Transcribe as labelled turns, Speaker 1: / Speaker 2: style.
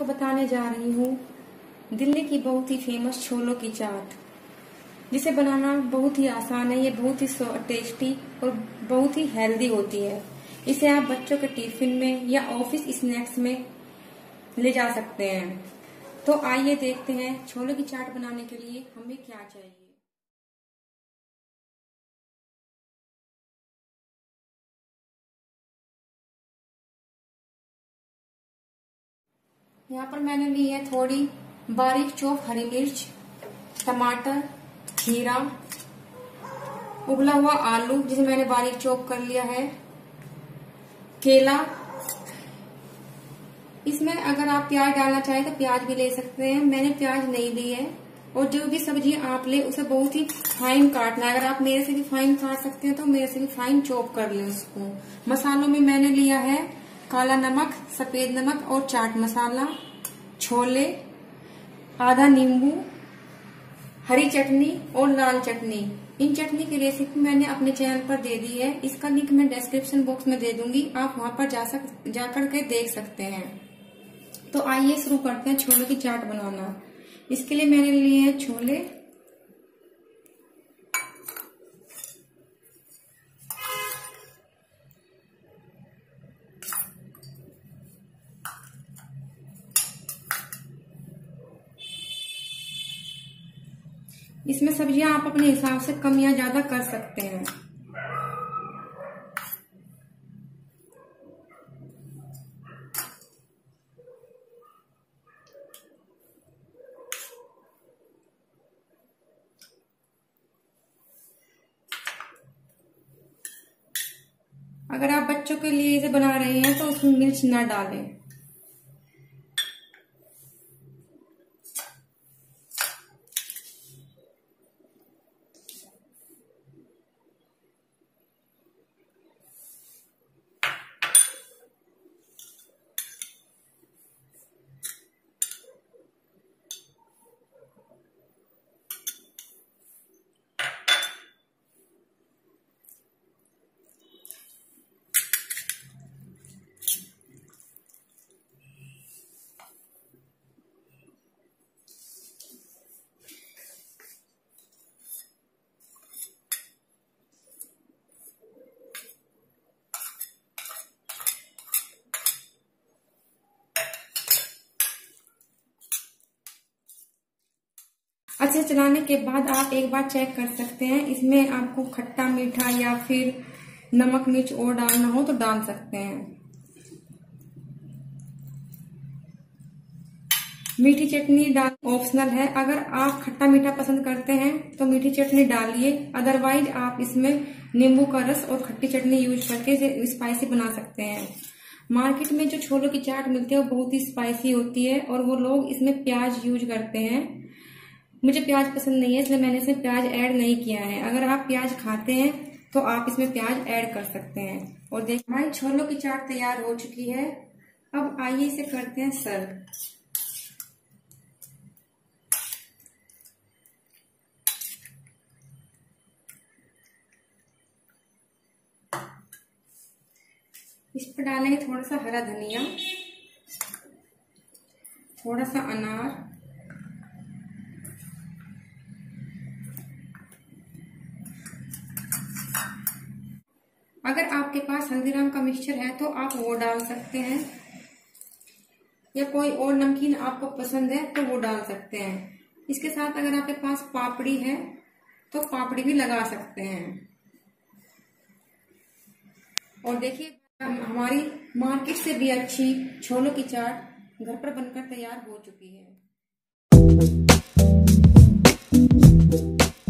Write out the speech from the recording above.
Speaker 1: आपको बताने जा रही हूँ दिल्ली की बहुत ही फेमस छोलों की चाट, जिसे बनाना बहुत ही आसान है। ये बहुत ही टेस्टी और बहुत ही हेल्दी होती है। इसे आप बच्चों के टिफिन में या ऑफिस स्नैक्स में ले जा सकते हैं। तो आइए देखते हैं छोलों की चाट बनाने के लिए हमें क्या चाहिए। यहाँ पर मैंने ली है थोड़ी बारीक चॉप हरी मिर्च, टमाटर, खीरा, उबला हुआ आलू जिसे मैंने बारीक चॉप कर लिया है, केला। इसमें अगर आप प्याज डालना चाहें तो प्याज भी ले सकते हैं, मैंने प्याज नहीं ली है। और जो भी सब्जी आप ले उसे बहुत ही फाइन काटना है। अगर आप मेरे से भी फाइन काट सकते हैं तो मेरे से भी फाइन चॉप कर ले उसको। मसालों में मैंने लिया है काला नमक, सफेद नमक और चाट मसाला, छोले, आधा नींबू, हरी चटनी और लाल चटनी। इन चटनी की रेसिपी मैंने अपने चैनल पर दे दी है, इसका लिंक मैं डिस्क्रिप्शन बॉक्स में दे दूंगी, आप वहां पर जाकर के देख सकते हैं। तो आइए शुरू करते हैं छोलों की चाट बनाना। इसके लिए मैंने लिए हैं छोले, इसमें सब्जियां आप अपने हिसाब से कम या ज्यादा कर सकते हैं। अगर आप बच्चों के लिए इसे बना रहे हैं तो उसमें मिर्च ना डालें। अच्छे चलाने के बाद आप एक बार चेक कर सकते हैं, इसमें आपको खट्टा मीठा या फिर नमक मिर्च और डालना हो तो डाल सकते हैं। मीठी चटनी डाल ऑप्शनल है, अगर आप खट्टा मीठा पसंद करते हैं तो मीठी चटनी डालिए, अदरवाइज आप इसमें नींबू का रस और खट्टी चटनी यूज करके इसे स्पाइसी बना सकते हैं। मार्केट में जो छोलों की चाट मिलती है वो बहुत ही स्पाइसी होती है और वो लोग इसमें प्याज यूज करते हैं। मुझे प्याज पसंद नहीं है इसलिए मैंने इसमें प्याज ऐड नहीं किया है। अगर आप प्याज खाते हैं तो आप इसमें प्याज ऐड कर सकते हैं। और देखिए हमारी छोलों की चाट तैयार हो चुकी है। अब आइए इसे करते हैं सर्व। इस पर डालेंगे थोड़ा सा हरा धनिया, थोड़ा सा अनार, अगर आपके पास हल्दीराम का मिक्सचर है तो आप वो डाल सकते हैं, या कोई और नमकीन आपको पसंद है तो वो डाल सकते हैं। इसके साथ अगर आपके पास पापड़ी है तो पापड़ी भी लगा सकते हैं। और देखिए हमारी मार्केट से भी अच्छी छोलों की चाट घर पर बनकर तैयार हो चुकी है।